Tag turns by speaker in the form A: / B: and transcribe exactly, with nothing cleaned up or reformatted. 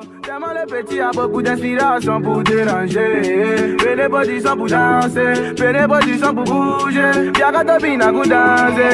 A: Tellement le petit a beaucoup d'inspiration pour déranger. Fais des positions pour danser, fais des positions pour bouger. Y'a qu'à topina pour danser.